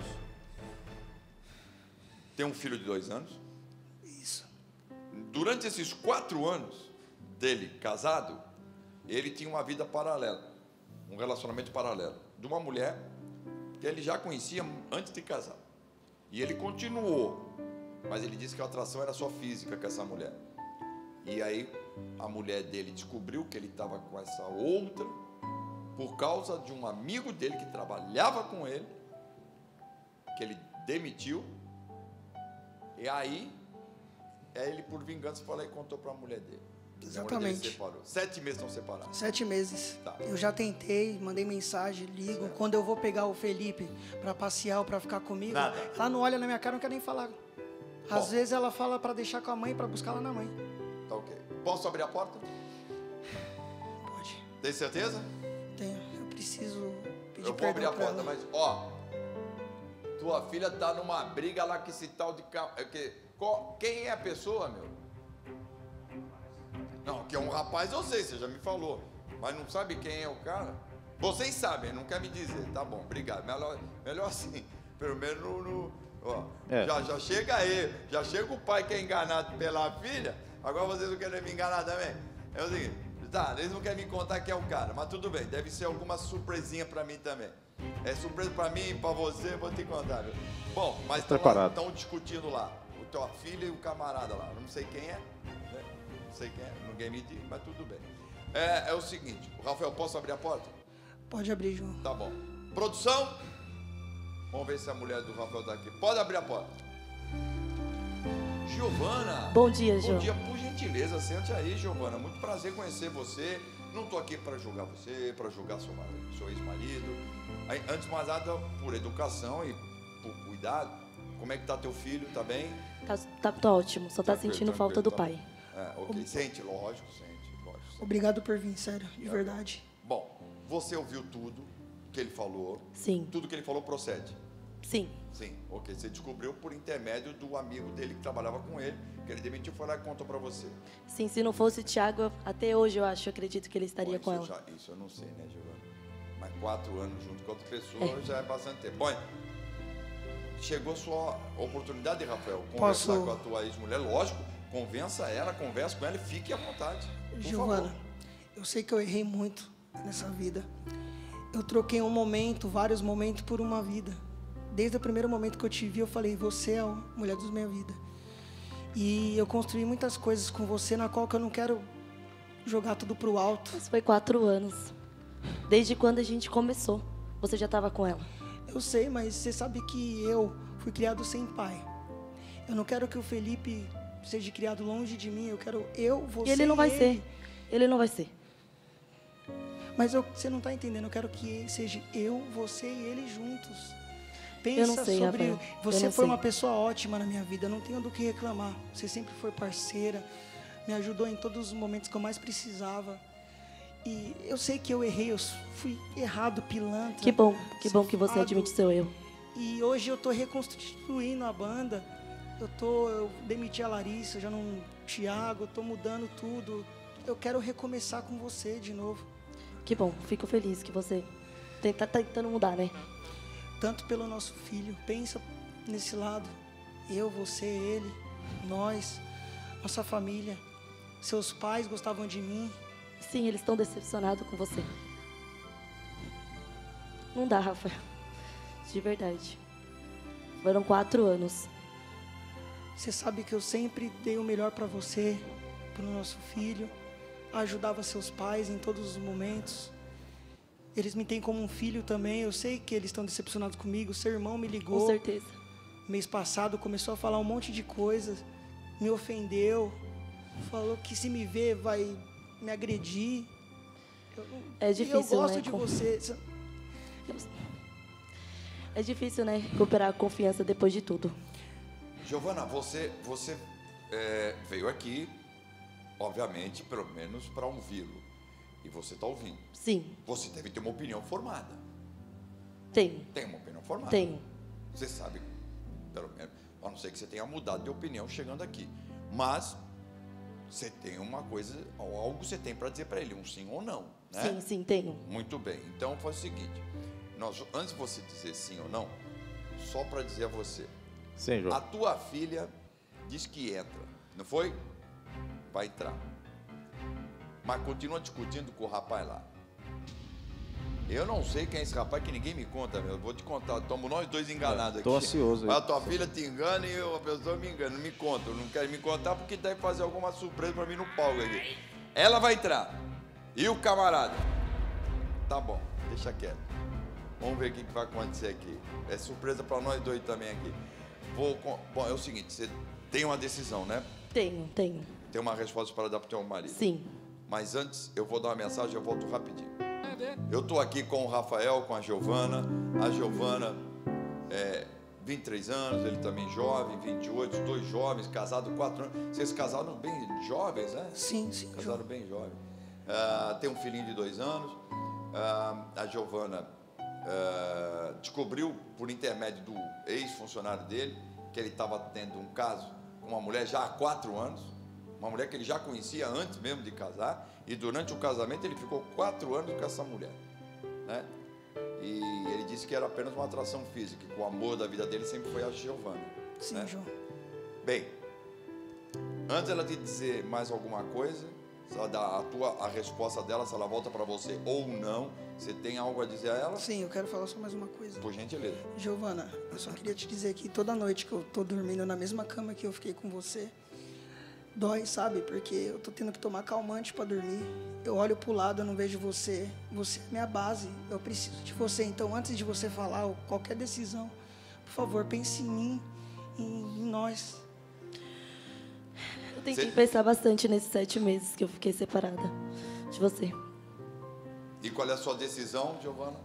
Tem um filho de dois anos. Isso. Durante esses quatro anos dele casado, ele tinha uma vida paralela, um relacionamento paralelo, de uma mulher que ele já conhecia antes de casar. E ele continuou, mas ele disse que a atração era só física com essa mulher. E aí a mulher dele descobriu que ele estava com essa outra por causa de um amigo dele que trabalhava com ele, que ele demitiu. E aí, é ele por vingança falou e contou para a mulher dele. Exatamente. Separou. Sete meses estão separados. Sete meses. Tá. Eu já tentei, mandei mensagem, ligo. Certo. Quando eu vou pegar o Felipe para passear ou para ficar comigo, Nada. ela não olha na minha cara, não quer nem falar. Às Bom. vezes ela fala para deixar com a mãe, para buscar lá na mãe. Tá ok. Posso abrir a porta? Pode. Tem certeza? Tenho. Eu preciso pedir Eu vou perdão abrir a pra porta, ela. mas ó, tua filha tá numa briga lá com esse tal de ca- é que qual- quem é a pessoa, meu? Não, que é um rapaz, eu sei, você já me falou, mas não sabe quem é o cara? Vocês sabem, não quer me dizer, tá bom, obrigado. Melhor, melhor assim, pelo menos no, no- ó, É. já, já chega aí, já chega o pai que é enganado pela filha, agora vocês não querem me enganar também. É o seguinte, tá, eles não querem me contar quem é o cara, mas tudo bem, deve ser alguma surpresinha pra mim também. É surpresa pra mim e pra você, eu vou te contar, viu? Bom, mas Preparado. estão discutindo lá, o tua filha e o camarada lá, eu não sei quem é, né? Não sei quem é, ninguém me diz, mas tudo bem. É, é o seguinte, Rafael, posso abrir a porta? Pode abrir, João. Tá bom. Produção, vamos ver se a mulher do Rafael tá aqui. Pode abrir a porta. Giovana. Bom dia, Bom João. dia, por gentileza, sente aí, Giovana. Muito prazer conhecer você. Não tô aqui para julgar você, para julgar seu, marido, seu ex-marido. Aí, antes de mais nada, por educação e por cuidado, como é que tá teu filho? Tá bem? Tá, tá, tá ótimo, só tá Tranquilo, sentindo tranquilo, falta do tá pai. bom. É, ok. Sente, lógico, sente, lógico. Sente. Obrigado por vir, sério, de verdade. Bom, você ouviu tudo que ele falou? Sim, Tudo que ele falou procede? sim, Sim, ok. Você descobriu por intermédio do amigo dele que trabalhava com ele, que ele demitiu, foi lá e contou pra você. sim. Se não fosse o Thiago, até hoje eu acho, eu acredito que ele estaria Bom, com isso ela. já- isso eu não sei, né, Giovana? Mas quatro anos junto com outra pessoa já é bastante tempo. Bom, chegou a sua oportunidade, Rafael, conversar Posso- com a tua ex-mulher, lógico, convença ela, converse com ela e fique à vontade. Por Giovana, favor. eu sei que eu errei muito nessa vida. Eu troquei um momento, vários momentos por uma vida. Desde o primeiro momento que eu te vi, eu falei, você é a mulher da minha vida. E eu construí muitas coisas com você, na qual que eu não quero jogar tudo pro alto. Mas foi quatro anos. Desde quando a gente começou. Você já estava com ela. Eu sei, mas você sabe que eu fui criado sem pai. Eu não quero que o Felipe seja criado longe de mim. Eu quero eu, você E ele não vai ele. ser. Ele não vai ser. Mas eu, você não está entendendo, eu quero que seja eu, você e ele juntos. Pensa Eu não sei, sobre... Rafael. Você Eu não foi sei. uma pessoa ótima na minha vida, eu não tenho do que reclamar. Você sempre foi parceira, me ajudou em todos os momentos que eu mais precisava. E eu sei que eu errei, eu fui errado, pilantra. Que bom, que bom que você safado. admite seu erro. E hoje eu tô reconstituindo a banda. Eu tô, eu demiti a Larissa, já não, Thiago, eu tô mudando tudo. Eu quero recomeçar com você de novo. Que bom, fico feliz que você está tentando mudar, né? Tanto pelo nosso filho, pensa nesse lado. Eu, você, ele, nós, nossa família. Seus pais gostavam de mim. Sim, eles estão decepcionados com você. Não dá, Rafael. De verdade. Foram quatro anos. Você sabe que eu sempre dei o melhor para você, para o nosso filho. Ajudava seus pais em todos os momentos. Eles me têm como um filho também. Eu sei que eles estão decepcionados comigo. Seu irmão me ligou. Com certeza. Mês passado começou a falar um monte de coisas. Me ofendeu. Falou que se me ver vai me agredir. Eu, É difícil, e eu gosto né? de Com- você. É difícil, né? Recuperar a confiança depois de tudo. Giovana, você, você é, veio aqui, obviamente, pelo menos para ouvi-lo. E você está ouvindo. Sim, Você deve ter uma opinião formada. tenho. Tem uma opinião formada? Tenho. Você sabe, pelo menos, a não ser que você tenha mudado de opinião chegando aqui. Mas você tem uma coisa, algo que você tem para dizer para ele, um sim ou não, né? Sim, sim, tenho. Muito bem. Então faz o seguinte, nós, antes de você dizer sim ou não, só para dizer a você, Sim, João. a tua filha diz que entra, não foi? Vai entrar. Mas continua discutindo com o rapaz lá. Eu não sei quem é esse rapaz que ninguém me conta, meu. Eu vou te contar, estamos nós dois enganados aqui. Tô ansioso aí. Mas a tua filha te engana e eu, a pessoa me engana. Não me conta, não quero me contar porque deve fazer alguma surpresa para mim no palco aqui. Ela vai entrar. E o camarada? Tá bom, deixa quieto. Vamos ver o que que vai acontecer aqui. É surpresa para nós dois também aqui. Vou, com- bom, é o seguinte, você tem uma decisão, né? Tenho, tenho. Tem uma resposta para dar pro teu marido. Sim. Mas antes, eu vou dar uma mensagem, eu volto rapidinho. Eu estou aqui com o Rafael, com a Giovana. A Giovana, é, vinte e três anos, ele também jovem, vinte e oito, os dois jovens, casados quatro anos. Vocês casaram bem jovens, né? Sim, sim. Casaram bem jovens. Ah, tem um filhinho de dois anos. Ah, a Giovana ah, descobriu, por intermédio do ex-funcionário dele, que ele estava tendo um caso com uma mulher já há quatro anos. Uma mulher que ele já conhecia antes mesmo de casar. E durante o casamento ele ficou quatro anos com essa mulher, né? E ele disse que era apenas uma atração física, que o amor da vida dele sempre foi a Giovana. Sim, né? João. Bem, antes ela de dizer mais alguma coisa, se ela dá a tua a resposta dela, se ela volta para você ou não, você tem algo a dizer a ela? Sim, eu quero falar só mais uma coisa. Por gentileza. Giovana, eu só queria te dizer que toda noite que eu tô dormindo na mesma cama que eu fiquei com você, dói, sabe? Porque eu tô tendo que tomar calmante para dormir. Eu olho pro lado, eu não vejo você. Você é minha base. Eu preciso de você. Então, antes de você falar ou qualquer decisão, por favor, pense em mim, em, em nós. Eu tentei Cê- pensar bastante nesses sete meses que eu fiquei separada de você. E qual é a sua decisão, Giovana?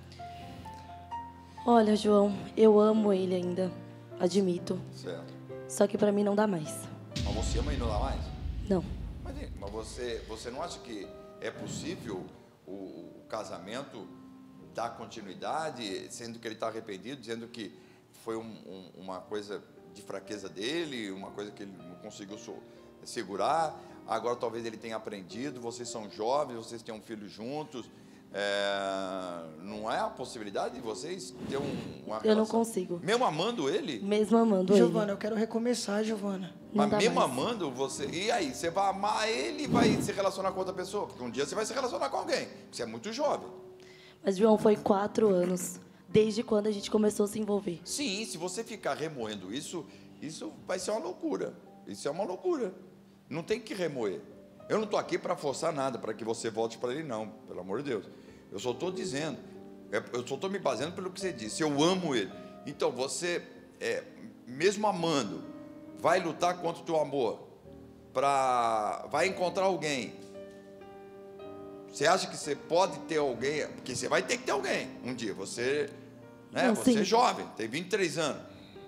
Olha, João, eu amo ele ainda. Admito. Certo. Só que pra mim não dá mais. Mas você ama e não dá mais? Não. Mas, mas você, você não acha que é possível o, o casamento dar continuidade, sendo que ele está arrependido, dizendo que foi um, um, uma coisa de fraqueza dele, uma coisa que ele não conseguiu so- segurar, agora talvez ele tenha aprendido, vocês são jovens, vocês têm um filho juntos, é, não é a possibilidade de vocês ter um, uma relação? Eu não consigo. Mesmo amando ele? Mesmo amando Giovana, ele. eu quero recomeçar, Giovana. Não Mas dá mesmo mais. amando você, e aí, você vai amar ele e vai se relacionar com outra pessoa? Porque um dia você vai se relacionar com alguém, você é muito jovem. Mas, João, foi quatro anos. Desde quando a gente começou a se envolver. Sim, se você ficar remoendo isso, isso vai ser uma loucura. Isso é uma loucura. Não tem que remoer. Eu não estou aqui para forçar nada, para que você volte para ele, não, pelo amor de Deus. Eu só estou dizendo, é, eu só estou me baseando pelo que você disse. Eu amo ele. Então, você, é, mesmo amando, vai lutar contra o teu amor, pra, vai encontrar alguém. Você acha que você pode ter alguém, porque você vai ter que ter alguém um dia, você, né, Não, você sim. é jovem, tem vinte e três anos.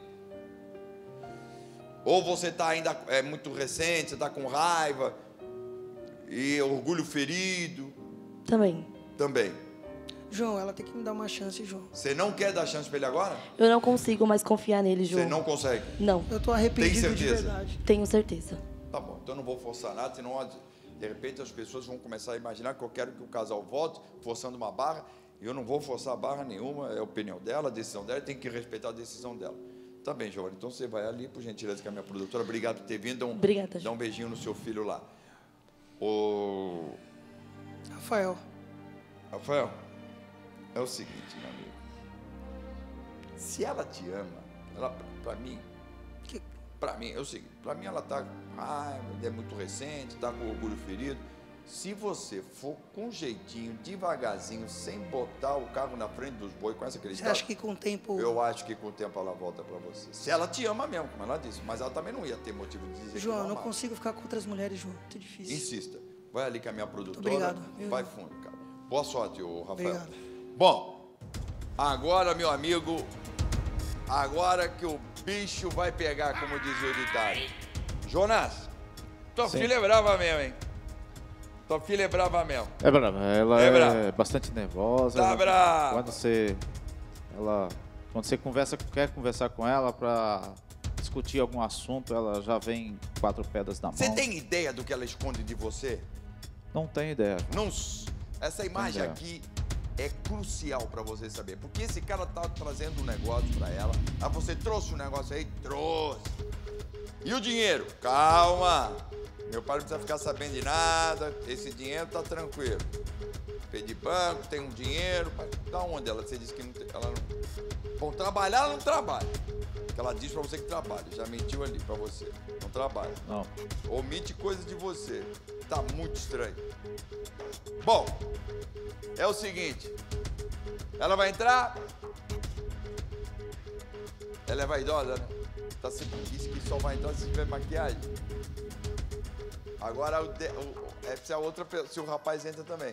Ou você está ainda, é muito recente, você está com raiva, e orgulho ferido. Também. Também. João, ela tem que me dar uma chance, João. Você não quer dar chance para ele agora? Eu não consigo mais confiar nele, João. Você não consegue? Não. Eu tô arrependido Tem de certeza? verdade. Tenho certeza. Tá bom, então eu não vou forçar nada, senão de repente as pessoas vão começar a imaginar que eu quero que o casal volte, forçando uma barra, e eu não vou forçar barra nenhuma, é a opinião dela, a decisão dela, tem que respeitar a decisão dela. Tá bem, Giovanni, então você vai ali, por gentileza, com a minha produtora. Obrigado por ter vindo. Dá um, Obrigada, dá um beijinho no seu filho lá. O Rafael. Rafael, é o seguinte, meu amigo. Se ela te ama, ela, pra mim, Que- pra mim, é o seguinte, pra mim ela tá, ah, é muito recente, tá com orgulho ferido. Se você for com jeitinho, devagarzinho, sem botar o carro na frente dos bois, com essa Você acreditada, acha que com o tempo... eu acho que com o tempo ela volta pra você. Se ela te ama mesmo, como ela disse, mas ela também não ia ter motivo de dizer João, que eu não amava. consigo ficar com outras mulheres, João. Muito difícil. Insista. Vai ali com a minha produtora. Obrigado. Eu- Vai fundo, cara. Boa sorte, ô Rafael. Obrigado. Bom, agora, meu amigo, agora que o bicho vai pegar, como dizia o ditado. Jonas, tua Sim. filha é brava mesmo, hein? Tua filha é brava mesmo. É brava, ela É é, brava. bastante nervosa. Tá ela- brava. Quando você, ela, quando você conversa, quer conversar com ela para discutir algum assunto, ela já vem quatro pedras na mão. Você tem ideia do que ela esconde de você? Não tenho ideia. Não, essa imagem ideia. aqui é crucial para você saber, porque esse cara tá trazendo um negócio para ela. Ah, você trouxe um negócio aí? Trouxe. E o dinheiro? Calma. Meu pai não precisa ficar sabendo de nada. Esse dinheiro tá tranquilo. Pedi banco, tem um dinheiro. Mas da onde ela? Você disse que não tem. Ela não... Bom, trabalhar ela não trabalha. Porque ela diz para você que trabalha. Já mentiu ali para você. Não trabalha. Não. Omite coisas de você. Tá muito estranho. Bom, é o seguinte. Ela vai entrar. Ela é vaidosa, né? Tá sempre disse que só vai entrar se tiver maquiagem. Agora o de, o, é se a outra pe- se o rapaz entra também.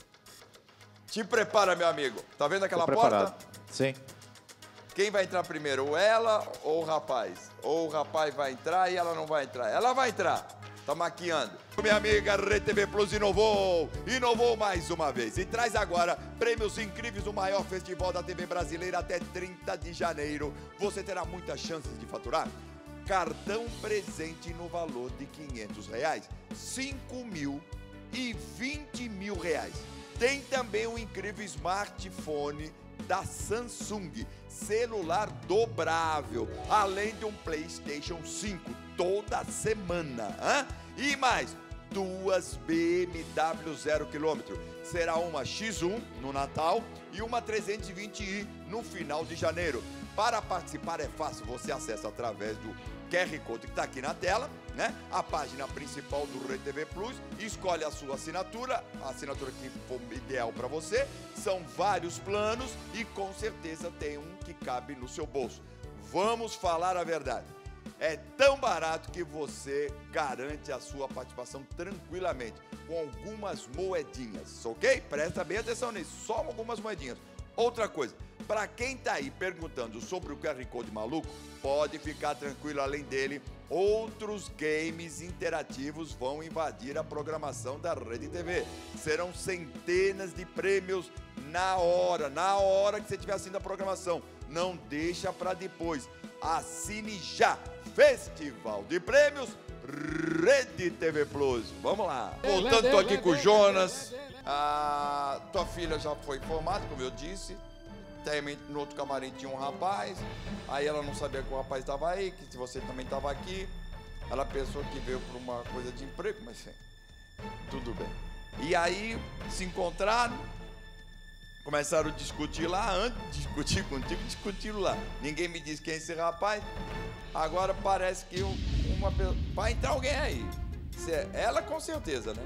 Te prepara, meu amigo. Tá vendo aquela Tô porta? preparado. Sim. Quem vai entrar primeiro? Ou ela ou o rapaz? Ou o rapaz vai entrar e ela não vai entrar? Ela vai entrar. Tá maquiando. Minha amiga Rede T V Plus inovou. Inovou mais uma vez. E traz agora prêmios incríveis do maior festival da T V brasileira até trinta de janeiro. Você terá muitas chances de faturar. Cartão presente no valor de quinhentos reais. cinco mil e vinte mil reais. Tem também um incrível smartphone da Samsung, celular dobrável, além de um PlayStation cinco toda semana. Hein? E mais, duas B M W zero quilômetro. Será uma X um no Natal e uma trezentos e vinte i no final de janeiro. Para participar é fácil, você acessa através do Q R Code que está aqui na tela, né? A página principal do Rede T V Plus, escolhe a sua assinatura, a assinatura que for ideal para você. São vários planos e com certeza tem um que cabe no seu bolso. Vamos falar a verdade. É tão barato que você garante a sua participação tranquilamente, com algumas moedinhas, ok? Presta bem atenção nisso, só algumas moedinhas. Outra coisa, para quem tá aí perguntando sobre o Q R Code maluco, pode ficar tranquilo, além dele, outros games interativos vão invadir a programação da Rede T V. Serão centenas de prêmios na hora, na hora que você estiver assistindo a programação. Não deixa para depois. Assine já. Festival de Prêmios Rede T V Plus. Vamos lá. Voltando, tô aqui com o Jonas. A tua filha já foi formada, como eu disse. Também no outro camarim tinha um rapaz. Aí ela não sabia que o rapaz estava aí, que se você também estava aqui. Ela pensou que veio por uma coisa de emprego, mas sim, tudo bem. E aí se encontraram, começaram a discutir lá. Antes de discutir contigo, discutiram lá. Ninguém me disse quem é esse rapaz. Agora parece que uma pessoa... vai entrar alguém aí. Ela com certeza, né?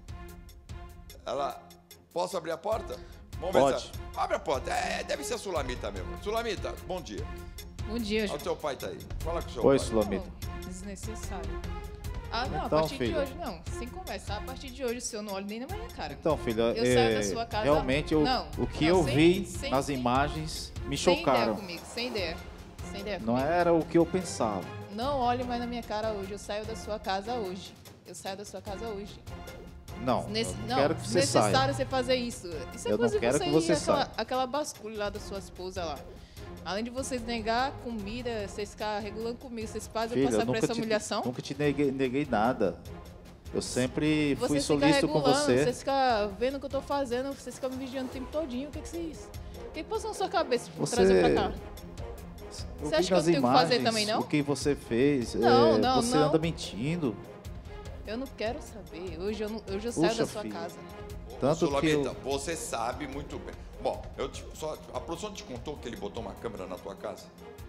Ela... Posso abrir a porta? Vamos Pode. ver se... Abre a porta. É, deve ser a Sulamita mesmo. Sulamita, bom dia. Bom dia, Olha João. o teu pai tá aí. Fala com o seu Oi, pai. Sulamita. Oh, desnecessário. Ah, não, Então, a partir filha. de hoje não. Sem conversar, a partir de hoje o senhor não olha nem na minha cara. Então, filha, Eu é, saio da sua casa- realmente eu- Não, o que não, eu sem- vi sem- nas sem- imagens me Sem ideia chocaram. comigo, sem ideia. Sem ideia Não comigo. era o que eu pensava. Não olhe mais na minha cara hoje. Eu saio da sua casa hoje. Eu saio da sua casa hoje. Não, Nesse- eu não, não, quero que você saia. necessário você fazer isso. Isso é Eu não coisa de quero você que você ir, aquela, saia. aquela basculha lá da sua esposa lá. Além de vocês negar comida, vocês ficar regulando comigo, vocês fazem eu Filha, passar eu por nunca essa te, humilhação. nunca te neguei, neguei nada. Eu sempre fui Vocês ficam solícito com regulando, você. vocês ficam vendo o que eu tô fazendo, vocês ficam me vigiando o tempo todinho. O que que é isso? O que que passou na sua cabeça de Você- trazer pra cá? Eu Você vi acha que eu nas tenho que fazer imagens também, não? O que você fez. Não, é, não, você não. anda mentindo. Eu não quero saber. Hoje eu, não, hoje eu saio Puxa, da sua filha. casa. Tanto que eu... Sulamita, você sabe muito bem. Bom, eu te, só, a produção te contou que ele botou uma câmera na tua casa?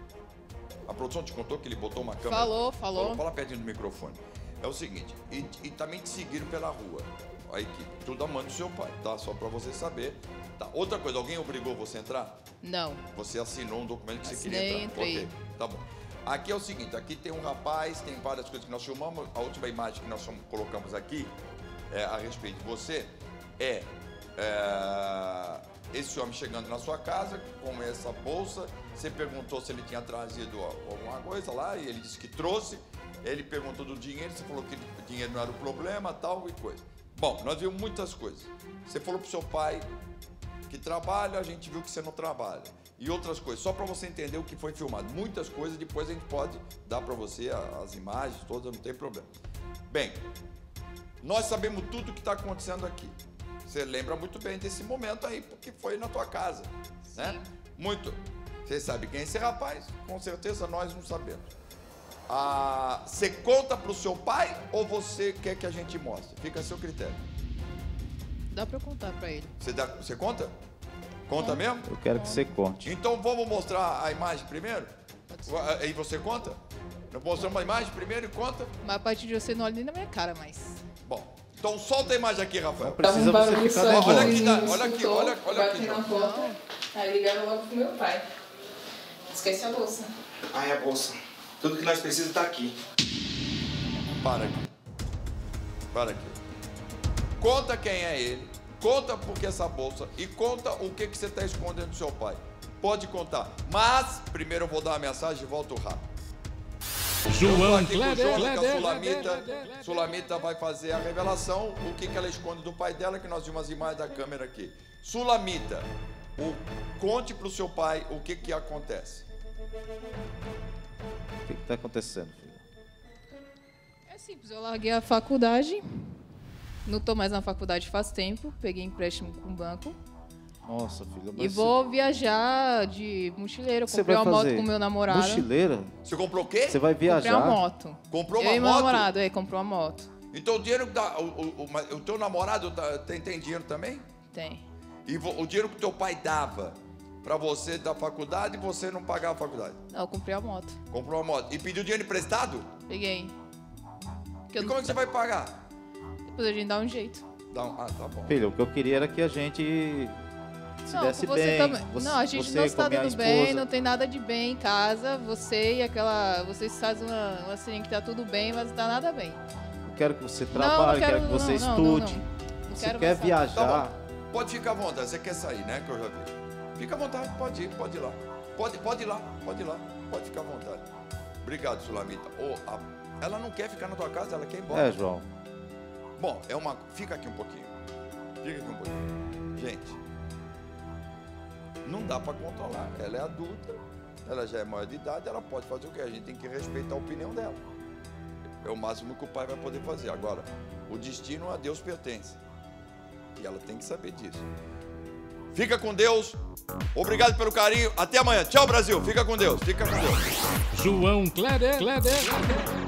A produção te contou que ele botou uma câmera? Falou, falou. Fala pertinho do microfone. É o seguinte, e, e também te seguiram pela rua, a equipe. Tudo a mãe do seu pai, tá? Só pra você saber. Tá. Outra coisa, alguém obrigou você a entrar? Não. Você assinou um documento que você Assinei, queria entrar. entrei. Ok, tá bom. Aqui é o seguinte, aqui tem um rapaz, tem várias coisas que nós filmamos. A última imagem que nós fomos- colocamos aqui é, a respeito de você é, é esse homem chegando na sua casa com essa bolsa. Você perguntou se ele tinha trazido alguma coisa lá e ele disse que trouxe. Ele perguntou do dinheiro, você falou que o dinheiro não era o problema, tal e coisa. Bom, nós vimos muitas coisas. Você falou pro seu pai que trabalha, a gente viu que você não trabalha. E outras coisas, só para você entender o que foi filmado. Muitas coisas, depois a gente pode dar para você as imagens todas, não tem problema. Bem, nós sabemos tudo o que está acontecendo aqui. Você lembra muito bem desse momento aí, porque foi na tua casa, né? Muito. Você sabe quem é esse rapaz? Com certeza nós não sabemos. Ah, você conta para o seu pai ou você quer que a gente mostre? Fica a seu critério. Dá pra eu contar pra ele. Você, dá, você conta? Conta mesmo? Eu quero que você conte. Então vamos mostrar a imagem primeiro? Aí você conta? Nós mostramos a imagem primeiro e conta? Mas a partir de você não olha nem na minha cara mais. Bom, então solta a imagem aqui, Rafael. Precisa Tava um você barulho ficar só, nervoso. Olha aqui, o dá- vizinho olha aqui, escutou, olha- olha aqui, bati na ó. porta, aí ligaram logo pro meu pai. Esquece a bolsa. Ai, a bolsa. Tudo que nós precisamos tá aqui. Para aqui. Para aqui. Conta quem é ele, conta por que essa bolsa e conta o que, que você está escondendo do seu pai. Pode contar. Mas, primeiro eu vou dar uma mensagem e volto rápido. Eu tô João aqui com o Kleber, Jonas, que a Kleber, Sulamita, Kleber, Kleber. Sulamita vai fazer a revelação, o que, que ela esconde do pai dela, que nós vimos as imagens da câmera aqui. Sulamita, o, conte para o seu pai o que, que acontece. O que está acontecendo, filho? É simples, eu larguei a faculdade. Não tô mais na faculdade faz tempo. Peguei empréstimo com o banco. Nossa, filha. E vou viajar de mochileiro. Você Comprei vai uma moto fazer com meu namorado. mochileira? Você comprou o quê? Você vai Comprei viajar? uma moto. Comprou Eu uma e meu moto? namorado, é, comprou uma moto. Então o dinheiro que dá, o, o, o, mas o teu namorado tá- tem, tem dinheiro também? Tem. E vo- o dinheiro que teu pai dava para você da faculdade, você não pagava a faculdade? Não, eu comprei a moto. Comprou uma moto. E pediu dinheiro emprestado? Peguei. E como é que você vai pagar? Depois a gente dá um jeito. Dá um- ah, tá bom. Filho, o que eu queria era que a gente se Não, desse com você bem. também. Você, Não, a gente você não está com a minha dando bem, esposa. não tem nada de bem em casa. Você e aquela. Vocês fazem uma, uma assim que tá tudo bem, mas não tá nada bem. Eu quero que você Não, trabalhe, não quero, quero que você não, não, não, estude. não. Não Você quero quer passar. viajar. Tá bom. Pode ficar à vontade. Você quer sair, né? Que eu já vi. Fica à vontade, pode ir, pode ir lá. Pode, pode ir lá, pode ir lá. Pode ficar à vontade. Obrigado, Sulamita. Ô, a- ela não quer ficar na tua casa, ela quer ir embora. É, João. Bom, é uma. Fica aqui um pouquinho. Fica aqui um pouquinho. Gente, não dá para controlar. Ela é adulta, ela já é maior de idade, ela pode fazer o quê? A gente tem que respeitar a opinião dela. É o máximo que o pai vai poder fazer. Agora, o destino a Deus pertence. E ela tem que saber disso. Fica com Deus. Obrigado pelo carinho. Até amanhã. Tchau, Brasil. Fica com Deus. Fica com Deus. João Kleber, Kleber.